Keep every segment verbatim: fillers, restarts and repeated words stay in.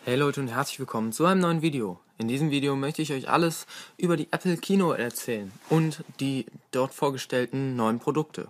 Hey Leute und herzlich willkommen zu einem neuen Video. In diesem Video möchte ich euch alles über die Apple Keynote erzählen und die dort vorgestellten neuen Produkte.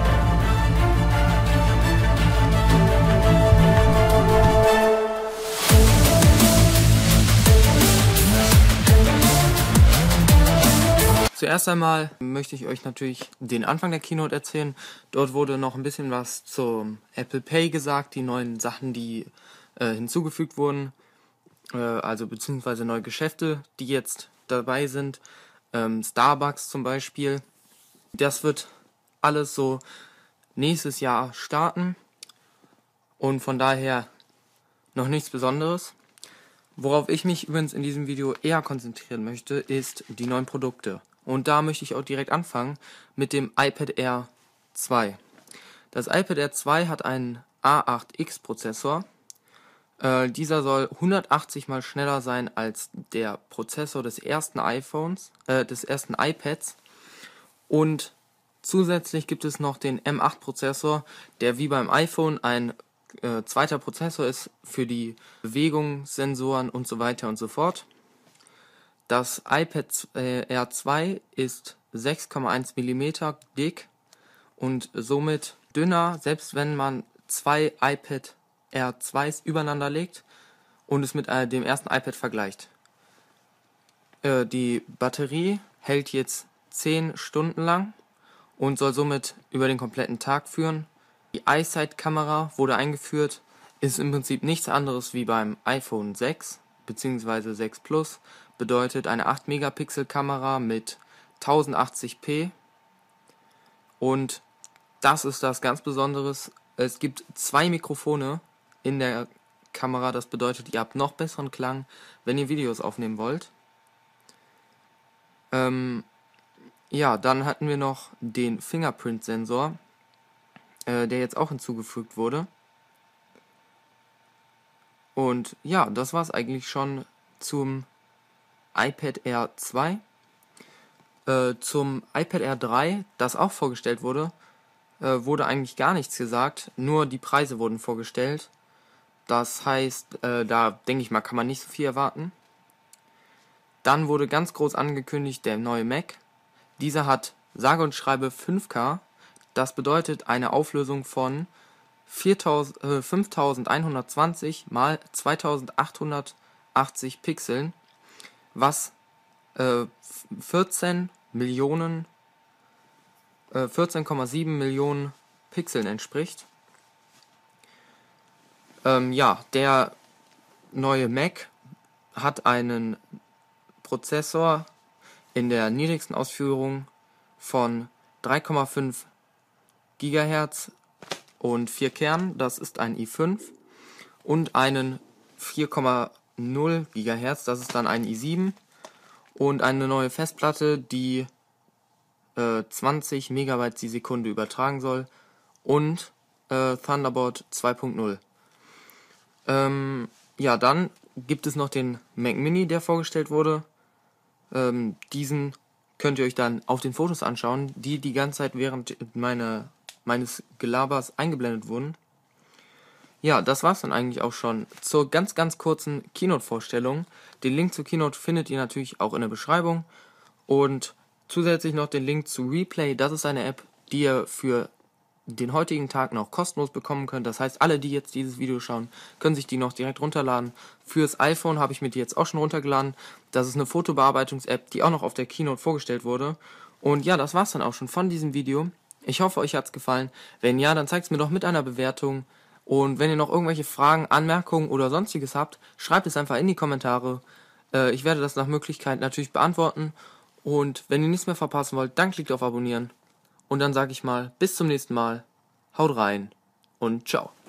Zuerst einmal möchte ich euch natürlich den Anfang der Keynote erzählen. Dort wurde noch ein bisschen was zum Apple Pay gesagt, die neuen Sachen, die äh, hinzugefügt wurden. Also beziehungsweise neue Geschäfte, die jetzt dabei sind, ähm, Starbucks zum Beispiel. Das wird alles so nächstes Jahr starten und von daher noch nichts Besonderes. Worauf ich mich übrigens in diesem Video eher konzentrieren möchte, ist die neuen Produkte. Und da möchte ich auch direkt anfangen mit dem iPad Air zwei. Das iPad Air zwei hat einen A acht X Prozessor. Äh, dieser soll hundertachtzig mal schneller sein als der Prozessor des ersten iPhones, äh, des ersten iPads. Und zusätzlich gibt es noch den M acht Prozessor, der wie beim iPhone ein äh, zweiter Prozessor ist für die Bewegungssensoren und so weiter und so fort. Das iPad äh, Air zwei ist sechs Komma eins Millimeter dick und somit dünner, selbst wenn man zwei iPad Air zwei übereinander legt und es mit äh, dem ersten iPad vergleicht. Äh, die Batterie hält jetzt zehn Stunden lang und soll somit über den kompletten Tag führen. Die iSight-Kamera wurde eingeführt, ist im Prinzip nichts anderes wie beim iPhone sechs bzw. sechs Plus, bedeutet eine acht Megapixel Kamera mit tausendachtzig p und das ist das ganz Besonderes. Es gibt zwei Mikrofone in der Kamera, das bedeutet, ihr habt noch besseren Klang, wenn ihr Videos aufnehmen wollt. Ähm, ja, dann hatten wir noch den Fingerprint-Sensor, äh, der jetzt auch hinzugefügt wurde. Und ja, das war es eigentlich schon zum iPad Air zwei. Äh, zum iPad Air drei, das auch vorgestellt wurde, äh, wurde eigentlich gar nichts gesagt, nur die Preise wurden vorgestellt. Das heißt, äh, da denke ich mal, kann man nicht so viel erwarten. Dann wurde ganz groß angekündigt der neue Mac. Dieser hat sage und schreibe fünf K. Das bedeutet eine Auflösung von fünftausendeinhundertzwanzig mal zweitausendachthundertachtzig Pixeln, was äh, vierzehn Millionen, äh, vierzehn Komma sieben Millionen Pixeln entspricht. Ähm, ja, der neue Mac hat einen Prozessor in der niedrigsten Ausführung von drei Komma fünf Gigahertz und vier Kernen, das ist ein i fünf, und einen vier Komma null Gigahertz, das ist dann ein i sieben, und eine neue Festplatte, die äh, zwanzig Megabyte die Sekunde übertragen soll, und äh, Thunderbolt zwei Punkt null. Ähm, ja, dann gibt es noch den Mac Mini, der vorgestellt wurde. Ähm, diesen könnt ihr euch dann auf den Fotos anschauen, die die ganze Zeit während meine, meines Gelabers eingeblendet wurden. Ja, das war's dann eigentlich auch schon zur ganz, ganz kurzen Keynote-Vorstellung. Den Link zur Keynote findet ihr natürlich auch in der Beschreibung. Und zusätzlich noch den Link zu Replay. Das ist eine App, die ihr für den heutigen Tag noch kostenlos bekommen könnt. Das heißt, alle, die jetzt dieses Video schauen, können sich die noch direkt runterladen. Fürs iPhone habe ich mir die jetzt auch schon runtergeladen. Das ist eine Fotobearbeitungs-App, die auch noch auf der Keynote vorgestellt wurde. Und ja, das war's dann auch schon von diesem Video. Ich hoffe, euch hat's gefallen. Wenn ja, dann zeigt es mir doch mit einer Bewertung. Und wenn ihr noch irgendwelche Fragen, Anmerkungen oder sonstiges habt, schreibt es einfach in die Kommentare. Äh, ich werde das nach Möglichkeit natürlich beantworten. Und wenn ihr nichts mehr verpassen wollt, dann klickt auf Abonnieren. Und dann sage ich mal, bis zum nächsten Mal, haut rein und ciao.